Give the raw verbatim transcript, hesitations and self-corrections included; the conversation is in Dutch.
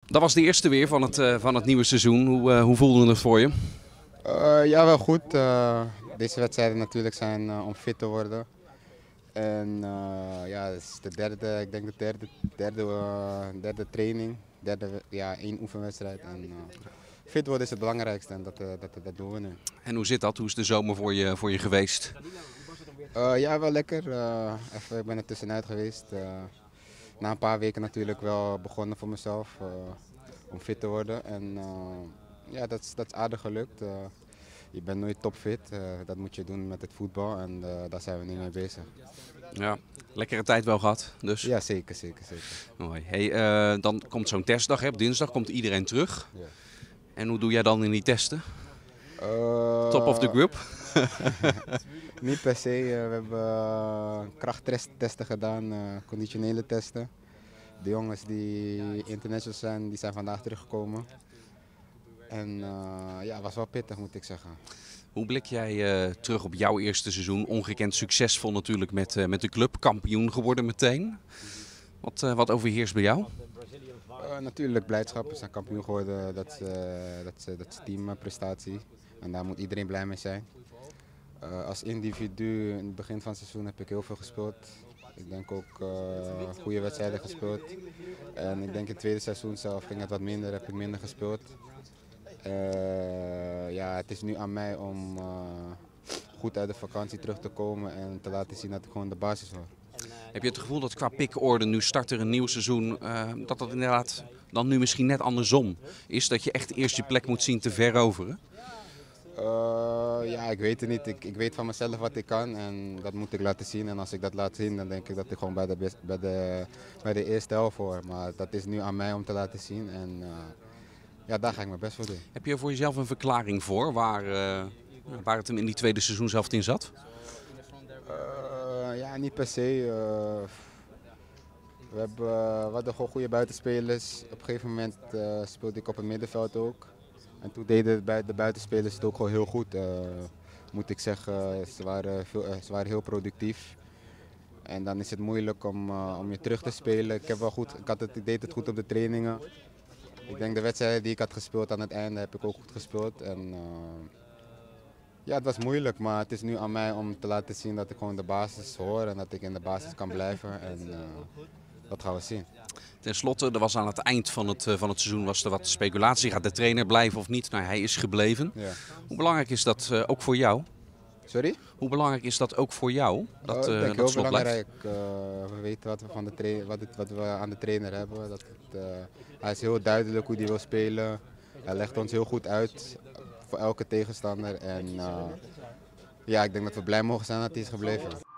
Dat was de eerste weer van het, uh, van het nieuwe seizoen. Hoe, uh, hoe voelde het voor je? Uh, ja, wel goed. Uh, deze wedstrijden natuurlijk zijn uh, om fit te worden. En uh, ja, het is de derde, ik denk de derde, derde, uh, derde training. Derde, ja, één oefenwedstrijd. En, uh, fit worden is het belangrijkste en dat, uh, dat, dat doen we nu. En hoe zit dat? Hoe is de zomer voor je, voor je geweest? Uh, ja, wel lekker. Uh, even, ik ben er tussenuit geweest. Uh, na een paar weken natuurlijk wel begonnen voor mezelf uh, om fit te worden. En uh, ja, dat is, dat is aardig gelukt. Uh, je bent nooit topfit. Uh, dat moet je doen met het voetbal en uh, daar zijn we nu mee bezig. Ja, lekkere tijd wel gehad dus? Ja, zeker, zeker, zeker. Mooi. Hey, uh, dan komt zo'n testdag, hè? Op dinsdag komt iedereen terug. Ja. En hoe doe jij dan in die testen? Uh, Top of the group? Niet per se. Uh, we hebben uh, krachttesten gedaan, uh, conditionele testen. De jongens die international zijn, die zijn vandaag teruggekomen. En uh, ja, het was wel pittig, moet ik zeggen. Hoe blik jij uh, terug op jouw eerste seizoen? Ongekend succesvol natuurlijk met, uh, met de club, kampioen geworden meteen. Wat, uh, wat overheerst bij jou? Uh, natuurlijk blijdschap. We zijn kampioen geworden, dat is, uh, dat is, dat is teamprestatie. En daar moet iedereen blij mee zijn. Uh, als individu in het begin van het seizoen heb ik heel veel gespeeld. Ik denk ook uh, goede wedstrijden gespeeld. En ik denk in het tweede seizoen zelf ging het wat minder, heb ik minder gespeeld. Uh, ja, het is nu aan mij om uh, goed uit de vakantie terug te komen en te laten zien dat ik gewoon de basis hoor. Heb je het gevoel dat qua pickorde nu start er een nieuw seizoen, uh, dat dat inderdaad dan nu misschien net andersom is? Dat je echt eerst je plek moet zien te veroveren? Uh, ja, ik weet het niet. Ik, ik weet van mezelf wat ik kan en dat moet ik laten zien. En als ik dat laat zien, dan denk ik dat ik gewoon bij de, best, bij de, bij de eerste helft hoor. Maar dat is nu aan mij om te laten zien en uh, ja, daar ga ik mijn best voor doen. Heb je er voor jezelf een verklaring voor waar, uh, waar het hem in die tweede seizoen zelf in zat? Uh, ja, niet per se. Uh, we, hebben, uh, we hadden gewoon goede buitenspelers. Op een gegeven moment uh, speelde ik op het middenveld ook. En toen deden de buitenspelers het ook gewoon heel goed, uh, moet ik zeggen. Ze waren, veel, uh, ze waren heel productief. En dan is het moeilijk om, uh, om je terug te spelen. Ik, heb wel goed, ik, had het, ik deed het goed op de trainingen. Ik denk de wedstrijden die ik had gespeeld aan het einde heb ik ook goed gespeeld. En, uh, ja, het was moeilijk, maar het is nu aan mij om te laten zien dat ik gewoon de basis hoor en dat ik in de basis kan blijven. En, uh, dat gaan we zien. Ten slotte, er was aan het eind van het, van het seizoen was er wat speculatie. Gaat de trainer blijven of niet? Nou, hij is gebleven. Ja. Hoe belangrijk is dat uh, ook voor jou? Sorry? Hoe belangrijk is dat ook voor jou? Dat, uh, uh, ik denk dat heel belangrijk. blijft? Uh, we weten wat we, van de tra- wat, het, wat we aan de trainer hebben. Dat het, uh, hij is heel duidelijk hoe hij wil spelen. Hij legt ons heel goed uit voor elke tegenstander. En uh, ja, ik denk dat we blij mogen zijn dat hij is gebleven.